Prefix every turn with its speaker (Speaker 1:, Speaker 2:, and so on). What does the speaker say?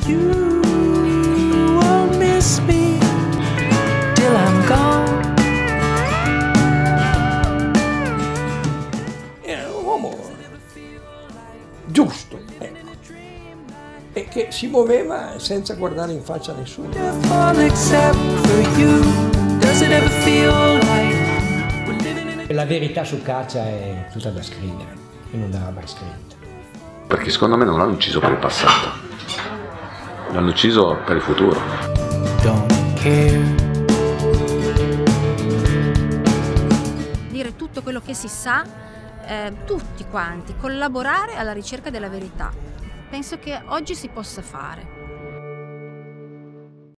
Speaker 1: You won't miss me till I'm gone.
Speaker 2: Era un uomo giusto, ecco, e che si muoveva senza guardare in faccia a nessuno.
Speaker 3: La verità su Caccia è tutta da scrivere e non andava mai scritta.
Speaker 4: Perché secondo me non l'hanno ucciso per il passato, l'hanno ucciso per il futuro.
Speaker 1: Don't care.
Speaker 5: Dire tutto quello che si sa, tutti quanti, collaborare alla ricerca della verità. Penso che oggi si possa fare.